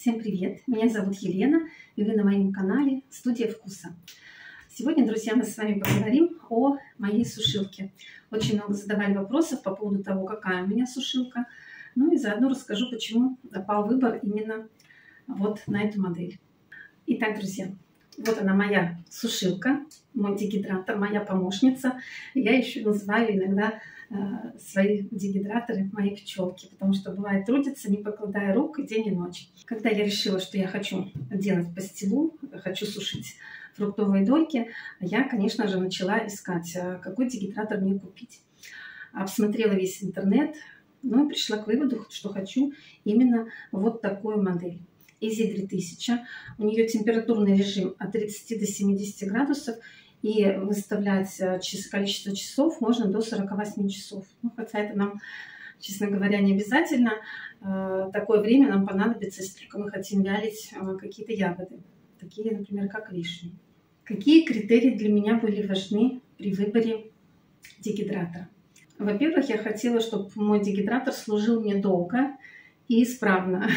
Всем привет! Меня зовут Елена, и вы на моем канале «Студия вкуса». Сегодня, друзья, мы с вами поговорим о моей сушилке. Очень много задавали вопросов по поводу того, какая у меня сушилка. Ну и заодно расскажу, почему пал выбор именно вот на эту модель. Итак, друзья, вот она моя сушилка, мой дегидратор, моя помощница. Я еще называю иногда свои дегидраторы мои пчелки, потому что бывает трудятся, не покладая рук день и ночь. Когда я решила, что я хочу делать пастилу, хочу сушить фруктовые дольки, я, конечно же, начала искать, какой дегидратор мне купить. Обсмотрела весь интернет, ну и пришла к выводу, что хочу именно вот такую модель. Easy 3000. У нее температурный режим от 30 до 70 градусов. И выставлять количество часов можно до 48 часов. Ну, хотя это нам, честно говоря, не обязательно. Такое время нам понадобится, если только мы хотим вялить какие-то ягоды. Такие, например, как вишни. Какие критерии для меня были важны при выборе дегидратора? Во-первых, я хотела, чтобы мой дегидратор служил мне долго и исправно.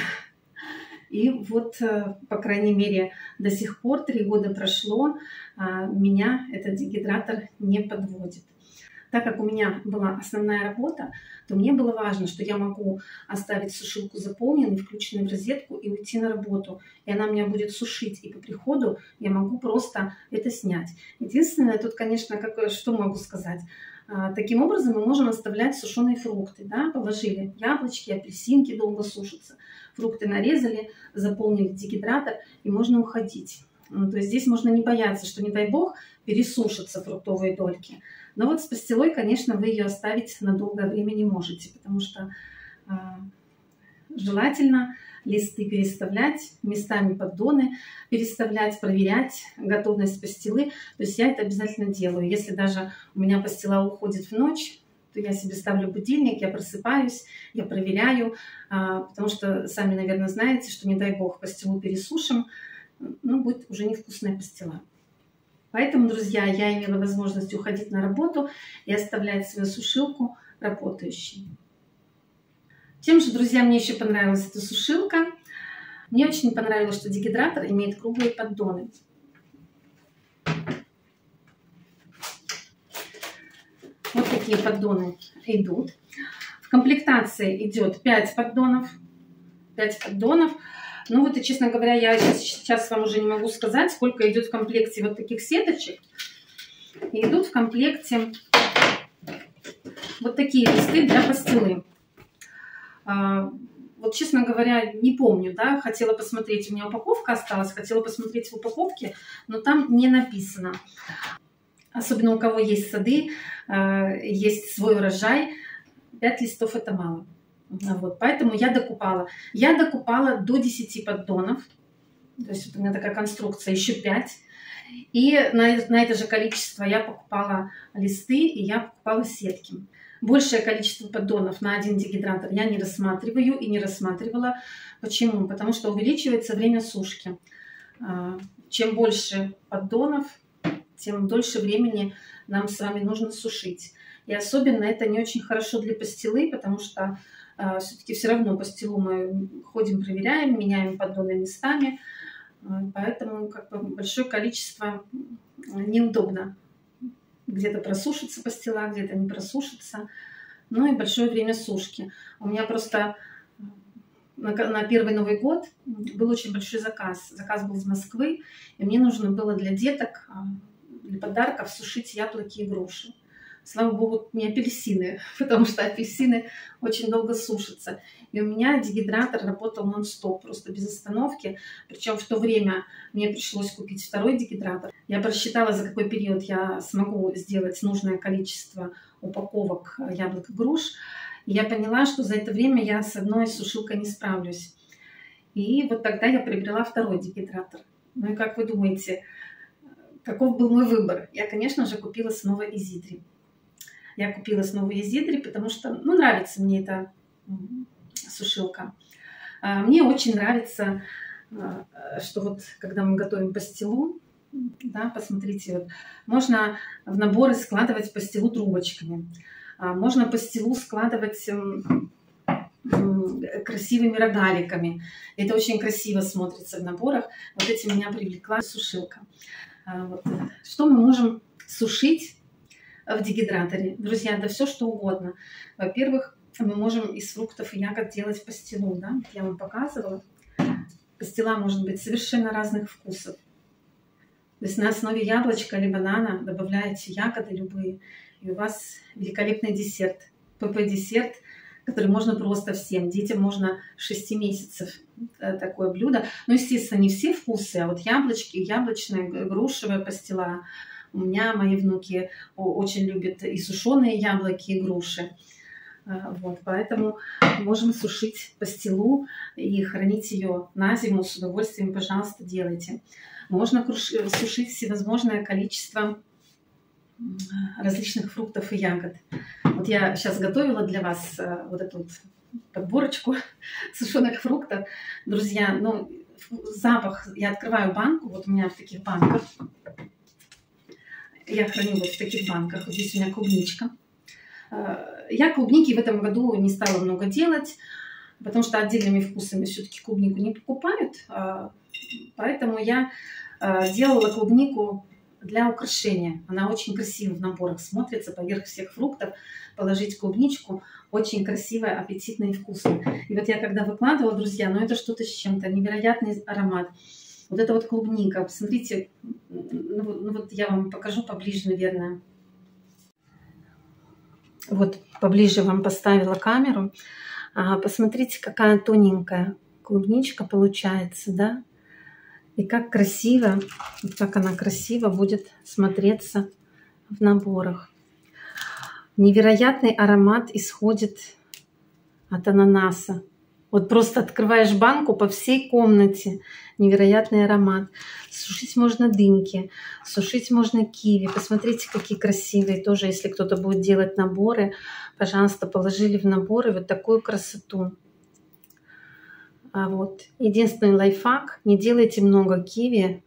И вот, по крайней мере, до сих пор 3 года прошло, меня этот дегидратор не подводит. Так как у меня была основная работа, то мне было важно, что я могу оставить сушилку заполненной, включенной в розетку и уйти на работу. И она меня будет сушить, и по приходу я могу просто это снять. Единственное, тут, конечно, что могу сказать. Таким образом мы можем оставлять сушеные фрукты. Да? Положили яблочки, апельсинки, долго сушатся. Фрукты нарезали, заполнили дегидратор, и можно уходить. То есть здесь можно не бояться, что, не дай бог, пересушатся фруктовые дольки. Но вот с пастилой, конечно, вы ее оставить на долгое время не можете, потому что желательно листы переставлять, местами поддоны переставлять, проверять готовность пастилы. То есть я это обязательно делаю. Если даже у меня пастила уходит в ночь, то я себе ставлю будильник, я просыпаюсь, я проверяю, потому что сами, наверное, знаете, что, не дай бог, пастилу пересушим, ну, будет уже невкусная пастила. Поэтому, друзья, я имела возможность уходить на работу и оставлять свою сушилку работающей. Чем же, друзья, мне еще понравилась эта сушилка? Мне очень понравилось, что дегидратор имеет круглые поддоны. Вот такие поддоны идут. В комплектации идет 5 поддонов. 5 поддонов. Ну вот и, честно говоря, я сейчас вам уже не могу сказать, сколько идет в комплекте вот таких сеточек. И идут в комплекте вот такие листы для пастилы. Вот, честно говоря, не помню, да, хотела посмотреть, у меня упаковка осталась, хотела посмотреть в упаковке, но там не написано. Особенно у кого есть сады, есть свой урожай, 5 листов это мало. Вот, поэтому я докупала. Я докупала до 10 поддонов. То есть вот у меня такая конструкция, еще 5. И на это же количество я покупала листы и я покупала сетки. Большее количество поддонов на один дегидратор я не рассматриваю и не рассматривала. Почему? Потому что увеличивается время сушки. Чем больше поддонов, тем дольше времени нам с вами нужно сушить. И особенно это не очень хорошо для пастилы, потому что все-таки все равно пастилу мы ходим, проверяем, меняем поддоны местами. Поэтому как бы большое количество неудобно. Где-то просушится пастила, где-то не просушится. Ну и большое время сушки. У меня просто на первый Новый год был очень большой заказ. Заказ был из Москвы, и мне нужно было для деток, для подарков сушить яблоки и груши. Слава богу, не апельсины, потому что апельсины очень долго сушатся. И у меня дегидратор работал нон-стоп, просто без остановки. Причем в то время мне пришлось купить второй дегидратор. Я просчитала, за какой период я смогу сделать нужное количество упаковок яблок и груш. И я поняла, что за это время я с одной сушилкой не справлюсь. И вот тогда я приобрела второй дегидратор. Ну и как вы думаете, каков был мой выбор? Я, конечно же, купила снова Изидри. Я купила снова Изидри, потому что, ну, нравится мне эта сушилка. Мне очень нравится, что вот когда мы готовим пастилу, да, посмотрите, вот, можно в наборы складывать пастилу трубочками. Можно пастилу складывать красивыми рогаликами. Это очень красиво смотрится в наборах. Вот этим меня привлекла сушилка. Вот. Что мы можем сушить в дегидраторе? Друзья, да все что угодно. Во-первых, мы можем из фруктов и ягод делать пастилу. Да? Я вам показывала. Пастила может быть совершенно разных вкусов. То есть на основе яблочка или банана добавляете ягоды любые, и у вас великолепный десерт. ПП-десерт, который можно просто всем. Детям можно 6 месяцев такое блюдо. Ну, естественно, не все вкусы, а вот яблочки, яблочная, грушевая пастила. У меня мои внуки очень любят и сушеные яблоки, и груши. Вот, поэтому можем сушить пастилу и хранить ее на зиму с удовольствием, пожалуйста, делайте. Можно сушить всевозможное количество различных фруктов и ягод. Вот я сейчас готовила для вас вот эту вот подборочку сушеных фруктов. Друзья, ну, запах, я открываю банку, вот у меня в таких банках. Я храню вот в таких банках. Вот здесь у меня клубничка. Я клубники в этом году не стала много делать, потому что отдельными вкусами все-таки клубнику не покупают. Поэтому я делала клубнику для украшения. Она очень красиво в наборах смотрится поверх всех фруктов. Положить клубничку очень красивая, аппетитная и вкусная. И вот я когда выкладывала, друзья, ну это что-то с чем-то, невероятный аромат. Вот это вот клубника, посмотрите, ну вот я вам покажу поближе, наверное. Вот поближе вам поставила камеру. Посмотрите, какая тоненькая клубничка получается, да? И как красиво, как она красиво будет смотреться в наборах. Невероятный аромат исходит от ананаса. Вот просто открываешь банку по всей комнате. Невероятный аромат. Сушить можно дыньки, сушить можно киви. Посмотрите, какие красивые. Тоже, если кто-то будет делать наборы, пожалуйста, положили в наборы вот такую красоту. Вот. Единственный лайфхак: не делайте много киви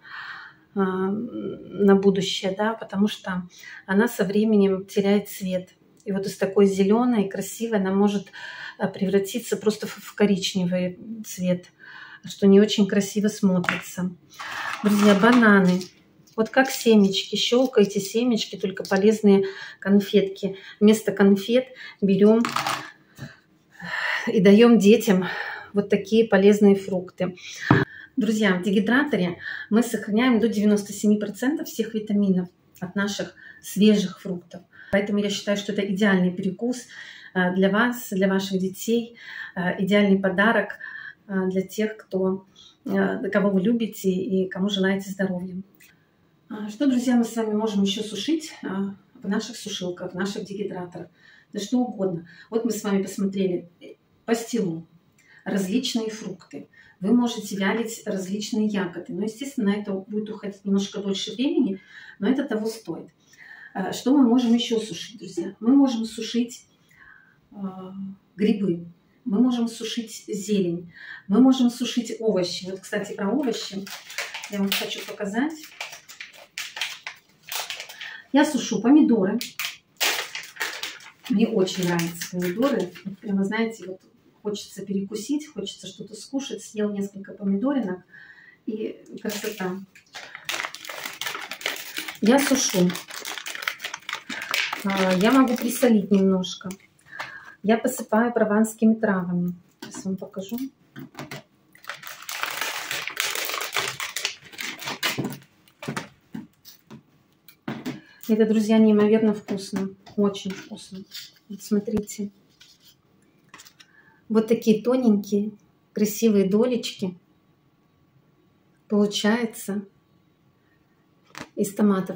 на будущее, да, потому что она со временем теряет цвет. И вот из такой зеленой, красивой, она может превратиться просто в коричневый цвет, что не очень красиво смотрится. Друзья, бананы. Вот как семечки. Щелкайте семечки, только полезные конфетки. Вместо конфет берем и даем детям вот такие полезные фрукты. Друзья, в дегидраторе мы сохраняем до 97% всех витаминов от наших свежих фруктов. Поэтому я считаю, что это идеальный перекус для вас, для ваших детей, идеальный подарок для тех, кого вы любите и кому желаете здоровья. Что, друзья, мы с вами можем еще сушить в наших сушилках, в наших дегидраторах? Да что угодно. Вот мы с вами посмотрели пастилу, различные фрукты. Вы можете вялить различные ягоды. Но, естественно, на это будет уходить немножко дольше времени, но это того стоит. Что мы можем еще сушить, друзья? Мы можем сушить грибы, мы можем сушить зелень, мы можем сушить овощи. Вот, кстати, про овощи я вам хочу показать. Я сушу помидоры. Мне очень нравятся помидоры. Прямо, знаете, вот хочется перекусить, хочется что-то скушать. Съел несколько помидоринок, и красота. Я сушу. Я могу присолить немножко. Я посыпаю прованскими травами. Сейчас вам покажу. Это, друзья, неимоверно вкусно. Очень вкусно. Вот смотрите. Вот такие тоненькие, красивые долечки получается из томатов.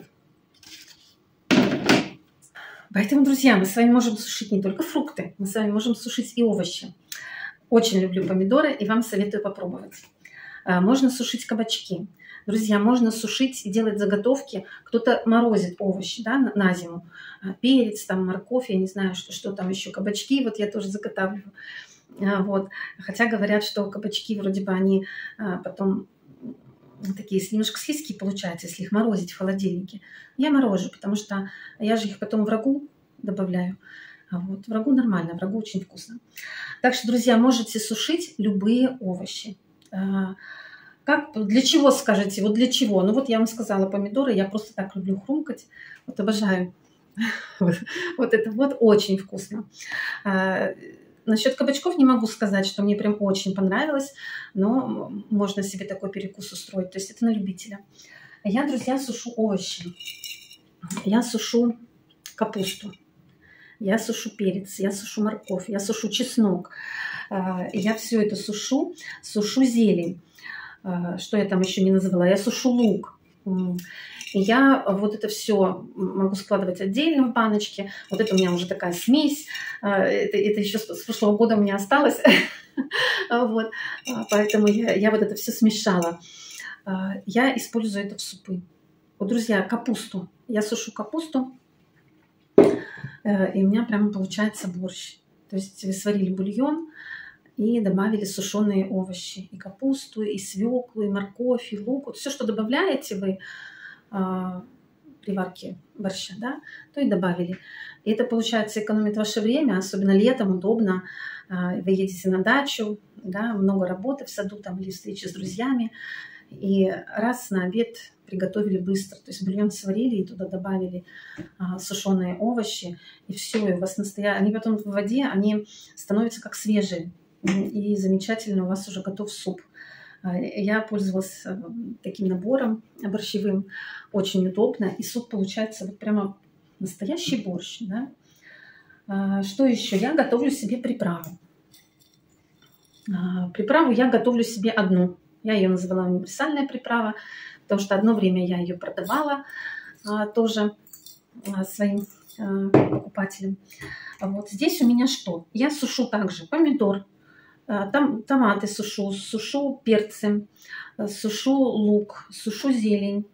Поэтому, друзья, мы с вами можем сушить не только фрукты, мы с вами можем сушить и овощи. Очень люблю помидоры и вам советую попробовать. Можно сушить кабачки. Друзья, можно сушить и делать заготовки. Кто-то морозит овощи, да, на зиму. Перец, там, морковь, я не знаю, что там еще. Кабачки, вот я тоже заготавливаю. Вот. Хотя говорят, что кабачки вроде бы они потом такие немножко слизкие получаются, если их морозить в холодильнике. Я морожу, потому что я же их потом в рагу добавляю. А вот врагу нормально, врагу очень вкусно. Так что, друзья, можете сушить любые овощи. Для чего, скажете? Вот для чего? Ну вот я вам сказала, помидоры, я просто так люблю хрумкать. Вот обожаю. Вот это вот очень вкусно. Насчет кабачков не могу сказать, что мне прям очень понравилось, но можно себе такой перекус устроить. То есть это на любителя. Я, друзья, сушу овощи. Я сушу капусту. Я сушу перец, я сушу морковь, я сушу чеснок. Я все это сушу зелень. Что я там еще не назвала? Я сушу лук. И я вот это все могу складывать отдельно в баночке. Вот это у меня уже такая смесь. Это еще с прошлого года у меня осталось. Вот. Поэтому я вот это все смешала. Я использую это в супы. Вот, друзья, капусту. Я сушу капусту. И у меня прямо получается борщ. То есть вы сварили бульон и добавили сушеные овощи. И капусту, и свеклу, и морковь, и лук. Вот все, что добавляете вы при варке борща, да, то и добавили. И это, получается, экономит ваше время, особенно летом удобно. Вы едете на дачу, да, много работы в саду там, или встречи с друзьями. И раз на обед приготовили быстро. То есть бульон сварили и туда добавили сушеные овощи. И все, и у вас они потом в воде, они становятся как свежие. И замечательно у вас уже готов суп. Я пользовалась таким набором борщевым. Очень удобно. И суп получается вот прямо настоящий борщ. Да? Что еще? Я готовлю себе приправу. Приправу я готовлю себе одну. Я ее назвала универсальная приправа, потому что одно время я ее продавала тоже своим покупателям. Вот здесь у меня что? Я сушу также помидор, томаты сушу перцы, сушу лук, сушу зелень.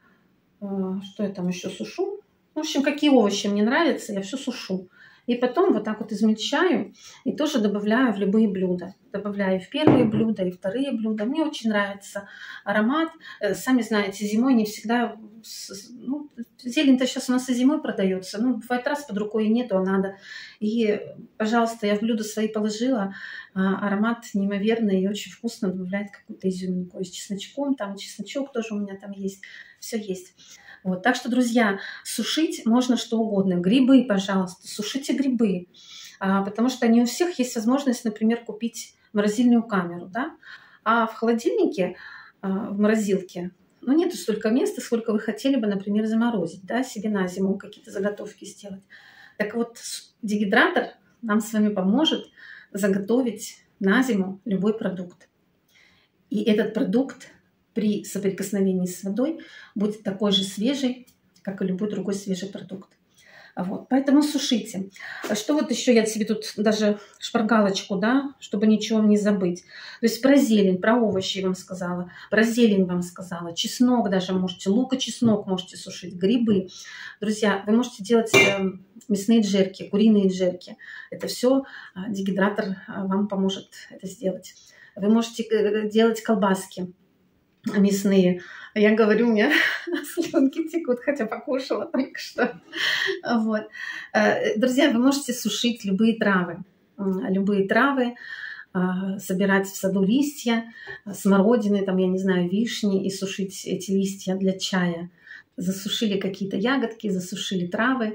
Что я там еще сушу? В общем, какие овощи мне нравятся, я все сушу. И потом вот так вот измельчаю и тоже добавляю в любые блюда. Добавляю в первые блюда и вторые блюда. Мне очень нравится аромат. Сами знаете, зимой не всегда... Ну, зелень-то сейчас у нас и зимой продается. Ну, бывает раз под рукой и нету, а надо. И, пожалуйста, я в блюдо свои положила. Аромат неимоверный и очень вкусно, добавляет какую-то изюминку. И с чесночком, там чесночок тоже у меня там есть. Все есть. Вот, так что, друзья, сушить можно что угодно. Грибы, пожалуйста, сушите грибы. Потому что не у всех есть возможность, например, купить морозильную камеру. Да? А в холодильнике, в морозилке, ну, нет столько места, сколько вы хотели бы, например, заморозить, да, себе на зиму какие-то заготовки сделать. Так вот, дегидратор нам с вами поможет заготовить на зиму любой продукт. И этот продукт при соприкосновении с водой будет такой же свежий, как и любой другой свежий продукт. Вот, поэтому сушите. Что вот еще я себе тут даже шпаргалочку, да, чтобы ничего не забыть. То есть про зелень, про овощи я вам сказала, про зелень вам сказала, чеснок даже можете, лук и чеснок можете сушить, грибы. Друзья, вы можете делать мясные джерки, куриные джерки. Это все дегидратор вам поможет это сделать. Вы можете делать колбаски мясные. Я говорю, у меня слюнки текут, хотя покушала только что. Вот. Друзья, вы можете сушить любые травы. Любые травы, собирать в саду листья, смородины, там, я не знаю, вишни, и сушить эти листья для чая. Засушили какие-то ягодки, засушили травы.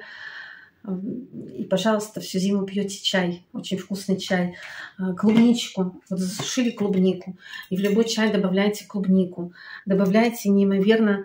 И, пожалуйста, всю зиму пьете чай, очень вкусный чай. Клубничку, вот засушили клубнику, и в любой чай добавляйте клубнику. Добавляйте неимоверно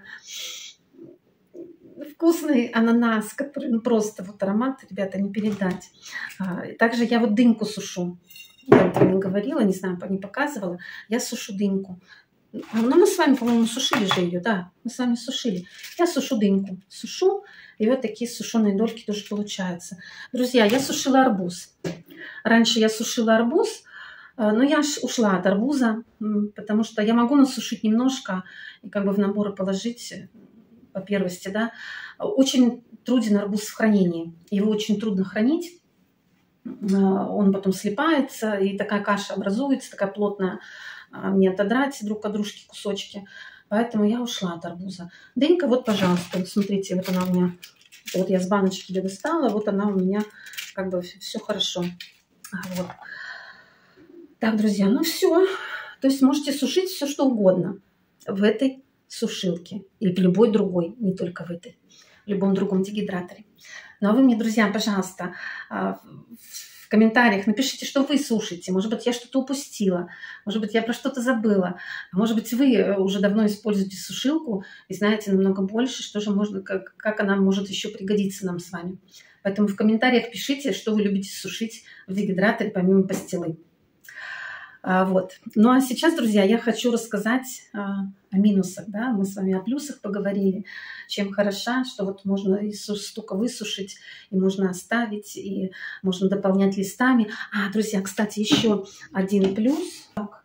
вкусный ананас, который, ну, просто вот аромат, ребята, не передать. Также я вот дыньку сушу. Я вам не говорила, не знаю, не показывала. Я сушу дыньку. Ну, мы с вами, по-моему, сушили же ее, да, мы с вами сушили. Я сушу дыньку, сушу, и вот такие сушеные дольки тоже получаются. Друзья, я сушила арбуз. Раньше я сушила арбуз, но я ушла от арбуза, потому что я могу насушить немножко и как бы в наборы положить по первости, да. Очень труден арбуз в хранении, его очень трудно хранить. Он потом слипается, и такая каша образуется, такая плотная. Не отодрать друг от дружки кусочки. Поэтому я ушла от арбуза. Дынька, вот, пожалуйста, вот смотрите, вот она у меня, вот я с баночки ее достала, вот она у меня как бы все хорошо. Вот. Так, друзья, ну все. То есть можете сушить все, что угодно в этой сушилке или в любой другой, не только в этой, в любом другом дегидраторе. Ну а вы мне, друзья, пожалуйста, в комментариях напишите, что вы сушите. Может быть, я что-то упустила, может быть, я про что-то забыла. Может быть, вы уже давно используете сушилку и знаете намного больше, что же можно, как она может еще пригодиться нам с вами. Поэтому в комментариях пишите, что вы любите сушить в дегидраторе помимо пастилы. Вот. Ну а сейчас, друзья, я хочу рассказать о минусах. Да? Мы с вами о плюсах поговорили, чем хороша, что вот можно и столько высушить, и можно оставить, и можно дополнять листами. Друзья, кстати, еще один плюс. Так.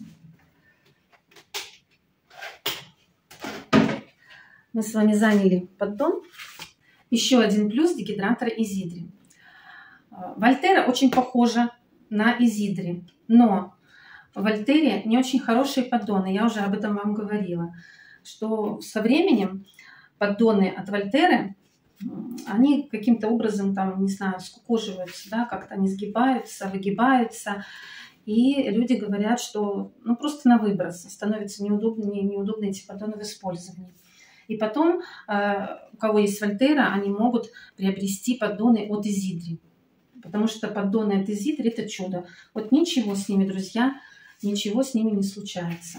Мы с вами заняли поддон. Еще один плюс дегидратора Изидри. Вольтера очень похожа на Изидри, но в Вольтере не очень хорошие поддоны. Я уже об этом вам говорила, что со временем поддоны от Вольтеры, они каким-то образом, там, не знаю, скукоживаются, да, как-то они сгибаются, выгибаются. И люди говорят, что ну, просто на выброс становятся неудобны эти поддоны в использовании. И потом, у кого есть Вольтера, они могут приобрести поддоны от Изидри. Потому что поддоны от Изидри – это чудо. Вот ничего с ними, друзья, ничего с ними не случается.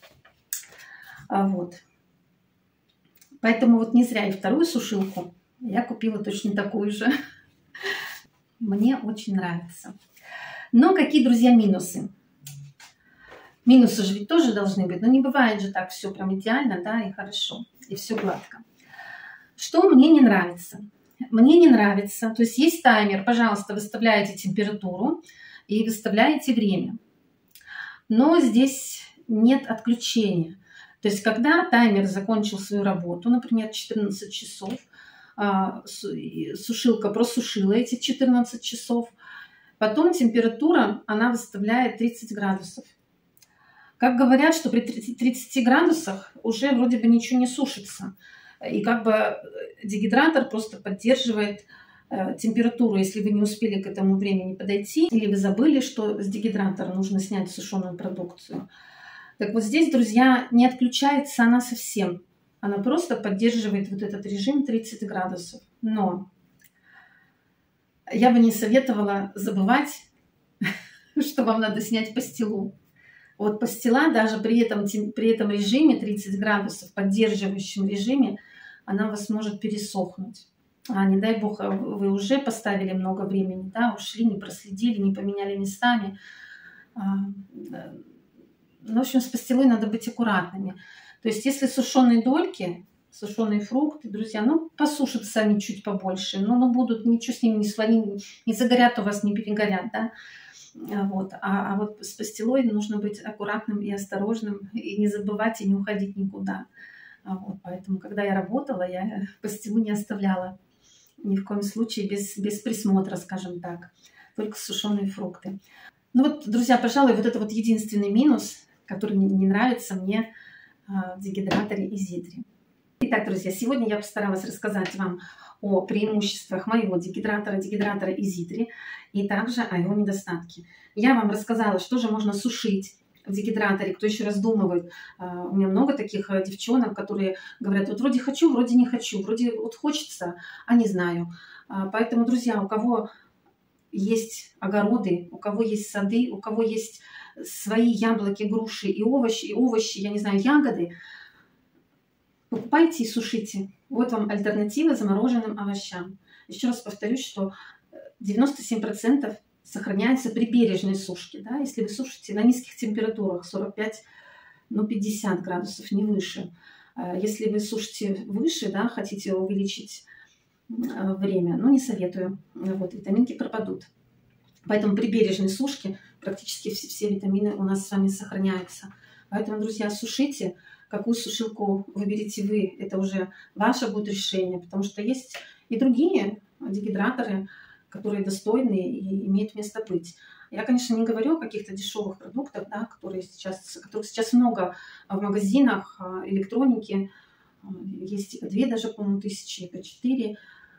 Вот. Поэтому вот не зря и вторую сушилку я купила точно такую же. Мне очень нравится. Но какие, друзья, минусы? Минусы же ведь тоже должны быть. Но не бывает же так все прям идеально, да, и хорошо, и все гладко. Что мне не нравится? Мне не нравится, то есть есть таймер, пожалуйста, выставляете температуру и выставляете время. Но здесь нет отключения. То есть когда таймер закончил свою работу, например, 14 часов, сушилка просушила эти 14 часов, потом температура она выставляет 30 градусов. Как говорят, что при 30 градусах уже вроде бы ничего не сушится. И как бы дегидратор просто поддерживает температуру, если вы не успели к этому времени подойти, или вы забыли, что с дегидратора нужно снять сушеную продукцию. Так вот здесь, друзья, не отключается она совсем. Она просто поддерживает вот этот режим 30 градусов. Но я бы не советовала забывать, что вам надо снять пастилу. Вот пастила даже при этом режиме 30 градусов, поддерживающем режиме, она у вас может пересохнуть. Не дай бог, вы уже поставили много времени, да, ушли, не проследили, не поменяли местами. В общем, с пастилой надо быть аккуратными. То есть, если сушеные дольки, сушеные фрукты, друзья, ну, посушатся они чуть побольше, но будут, ничего с ними не свалить, не загорят у вас, не перегорят, да. Вот. А вот с пастилой нужно быть аккуратным и осторожным, и не забывать, и не уходить никуда. Вот. Поэтому, когда я работала, я пастилу не оставляла ни в коем случае без присмотра, скажем так, только сушеные фрукты. Ну вот, друзья, пожалуй, вот это вот единственный минус, который не нравится мне в дегидраторе Изидри. Итак, друзья, сегодня я постаралась рассказать вам о преимуществах моего дегидратора Изидри и также о его недостатке. Я вам рассказала, что же можно сушить в дегидраторе, кто еще раздумывает. У меня много таких девчонок, которые говорят, вот вроде хочу, вроде не хочу, вроде вот хочется, а не знаю. Поэтому, друзья, у кого есть огороды, у кого есть сады, у кого есть свои яблоки, груши и овощи, я не знаю, ягоды, покупайте и сушите. Вот вам альтернатива замороженным овощам. Еще раз повторюсь, что 97% сохраняется при бережной сушке. Да? Если вы сушите на низких температурах, 45-50 градусов, не выше. Если вы сушите выше, да, хотите увеличить время, но не советую. Вот, витаминки пропадут. Поэтому при бережной сушке практически все витамины у нас с вами сохраняются. Поэтому, друзья, сушите. Какую сушилку выберете вы, это уже ваше будет решение, потому что есть и другие дегидраторы, которые достойны и имеют место быть. Я, конечно, не говорю о каких-то дешевых продуктах, да, которых сейчас много в магазинах электроники. Есть и по 2 даже, по-моему, тысячи, и по 4.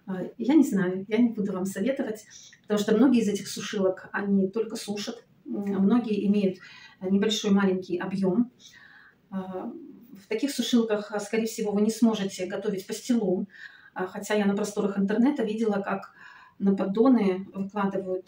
Я не знаю, я не буду вам советовать, потому что многие из этих сушилок, они только сушат, многие имеют небольшой маленький объем. В таких сушилках, скорее всего, вы не сможете готовить пастилу, хотя я на просторах интернета видела, как на поддоны выкладывают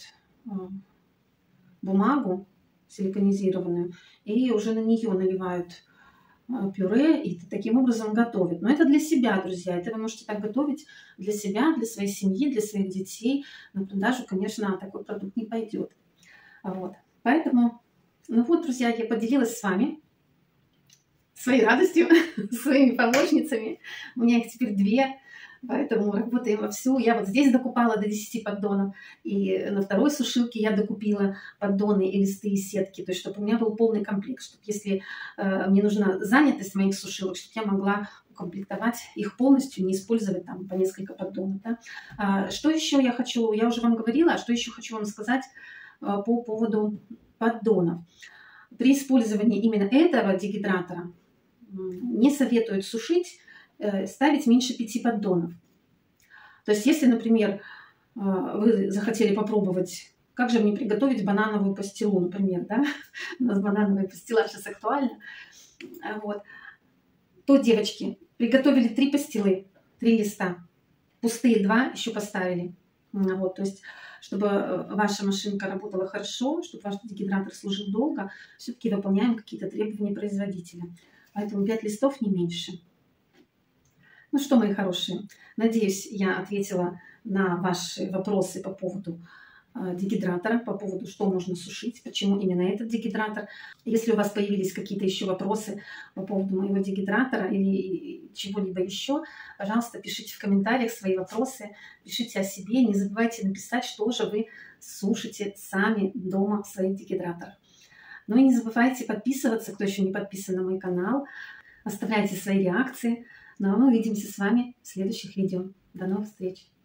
бумагу силиконизированную и уже на нее наливают пюре и таким образом готовят. Но это для себя, друзья. Это вы можете так готовить для себя, для своей семьи, для своих детей. На продажу, конечно, такой продукт не пойдет. Вот. Поэтому, ну вот, друзья, я поделилась с вами своей радостью, своими помощницами. У меня их теперь 2. Поэтому работаем вовсю. Я вот здесь докупала до 10 поддонов. И на второй сушилке я докупила поддоны и листы, и сетки. То есть, чтобы у меня был полный комплект. Чтобы если мне нужна занятость моих сушилок, чтобы я могла укомплектовать их полностью, не использовать там по несколько поддонов. Да? Что еще я хочу? Я уже вам говорила, а что еще хочу вам сказать по поводу поддонов. При использовании именно этого дегидратора не советуют сушить, ставить меньше 5 поддонов. То есть, если, например, вы захотели попробовать, как же мне приготовить банановую пастилу, например, да? У нас банановая пастила сейчас актуальна. Вот. То, девочки, приготовили 3 пастилы, 3 листа, пустые 2 еще поставили. Вот, то есть, чтобы ваша машинка работала хорошо, чтобы ваш дегидратор служил долго, все-таки выполняем какие-то требования производителя. Поэтому 5 листов не меньше. Ну что, мои хорошие, надеюсь, я ответила на ваши вопросы по поводу дегидратора, по поводу, что можно сушить, почему именно этот дегидратор. Если у вас появились какие-то еще вопросы по поводу моего дегидратора или чего-либо еще, пожалуйста, пишите в комментариях свои вопросы, пишите о себе, не забывайте написать, что же вы сушите сами дома в своих дегидраторах. Ну и не забывайте подписываться, кто еще не подписан на мой канал, оставляйте свои реакции. Ну а мы увидимся с вами в следующих видео. До новых встреч!